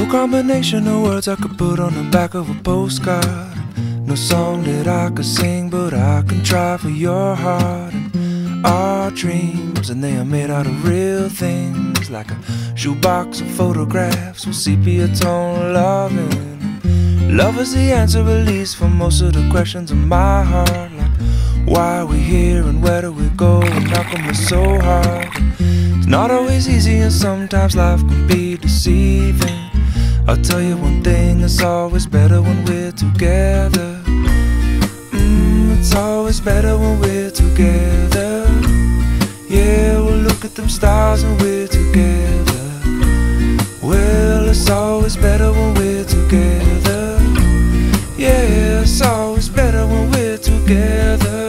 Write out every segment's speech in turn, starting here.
combination of words I could put on the back of a postcard. No song that I could sing, but I can try for your heart. And our dreams, and they are made out of real things, like a shoebox of photographs with sepia tone loving. Love is the answer, at least, for most of the questions in my heart. Like, why are we here and where do we go and how come it's so hard? It's not always easy and sometimes life can be deceiving. I'll tell you one thing, it's always better when we're together. It's always better when we're together. Yeah, we'll look at them stars when we're together. Well, it's always better when we're together. Yeah, it's always better when we're together.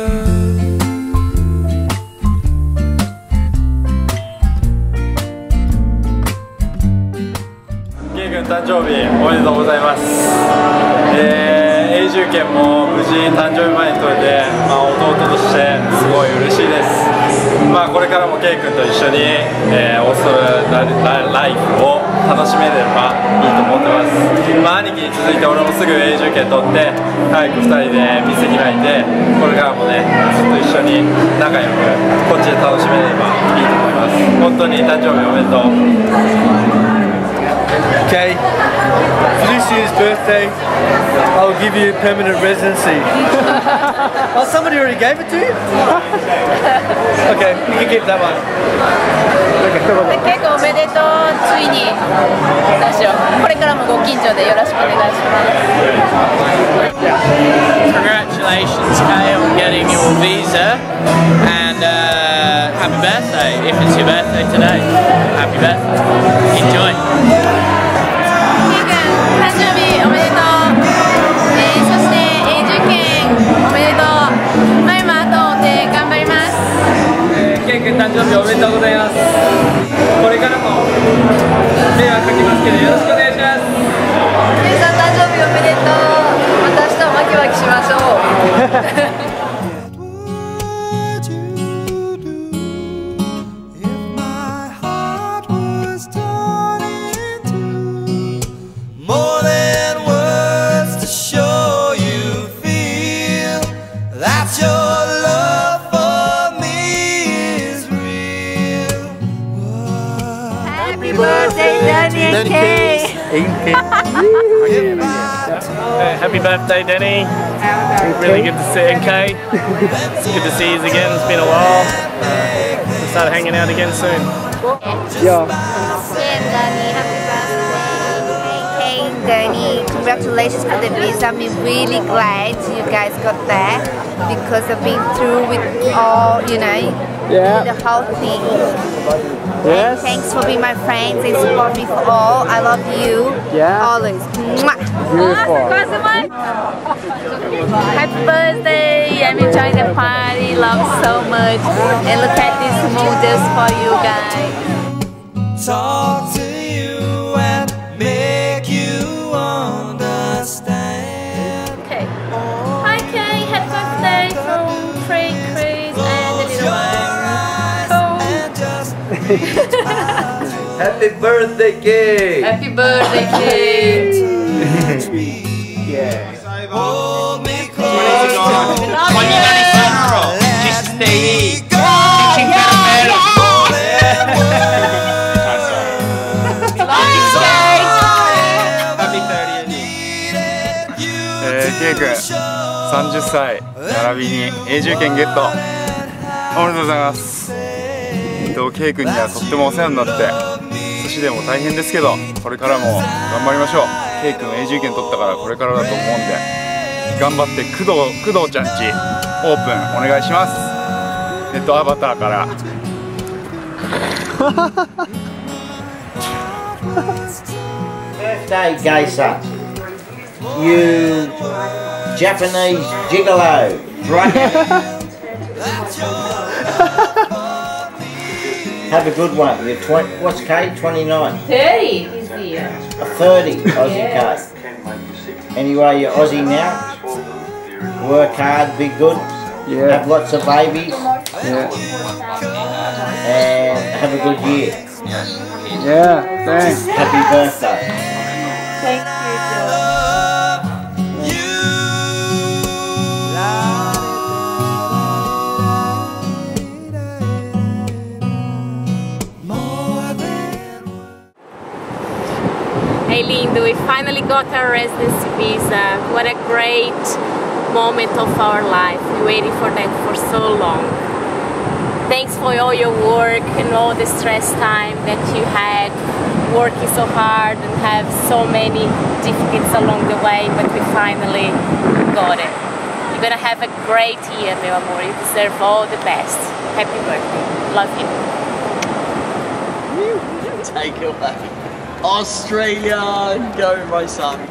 K君誕生日おめでとうございます。永住権も無事誕生日前に取れて、弟としてすごい嬉しいです。これからも K 君と一緒に、オーストラリアライフを楽しめればいいと思ってます。兄貴に続いて俺もすぐ永住権取って早く2人で店開いて、これからもねずっと一緒に仲良くこっちで楽しめればいいと思います。本当に誕生日おめでとう。 Okay, for this year's birthday, I'll give you permanent residency. Oh, somebody already gave it to you? Okay, you can keep that one. 結構おめでとう、ついにどうしよう、これからもご近所でよろしくお願いします。 Congratulations, Kay, on getting your visa, and happy birthday if it's your birthday today. Happy birthday. Enjoy. 誕生日おめでとう、そして永住権おめでとう。今後で頑張ります。 ケイ君誕生日おめでとうございます。これからも迷惑かけますけどよろしくお願いします。 ケイさん誕生日おめでとう。また明日もワキワキしましょう。Happy birthday, Danny and Kay! Happy birthday, Danny. Really good to see you, Kay. It's good to see you again. It's been a while. We'll start hanging out again soon. Yeah. Danny, happy birthday! Kay and Danny, congratulations for the visa. I'm really glad you guys got that because I've been through with all, you know. Yeah. The whole thing. Yes. And thanks for being my friends and support me for all. I love you. Yeah. Always. Mwah. Beautiful. Happy birthday. I'm enjoying the party. Love so much. And look at this mood just for you guys. Talk to you and make you understand. Okay. Hi Kay. Happy birthday from Free Chris and the little one. Happy birthday, Kay! Happy birthday, Kay! Yeah. Hold me close. ケイ君30歳並びに永住権ゲットおめでとうございます。ケイ君にはとってもお世話になって寿司でも大変ですけどこれからも頑張りましょう。ケイ君永住権取ったからこれからだと思うんで頑張って工藤ちゃんちオープンお願いします。アバターから Birthday, Geisa. You Japanese gigolo, right? Have a good one. You're 20. What's Kay? 29. 30 this year. A 30 Aussie Kay. Anyway, you're Aussie now. Work hard, be good. Yeah. Have lots of babies. Yeah. And have a good year. Yeah. Thanks. Happy birthday. Thank you, Joe. Hey Lindo, we finally got our residency visa. What a great moment of our life. We waited for that for so long. Thanks for all your work and all the stress time that you had working so hard and have so many difficulties along the way, but we finally got it. You're gonna have a great year, meu amor. You deserve all the best. Happy birthday. Love you. Take it away. Australia, go my son.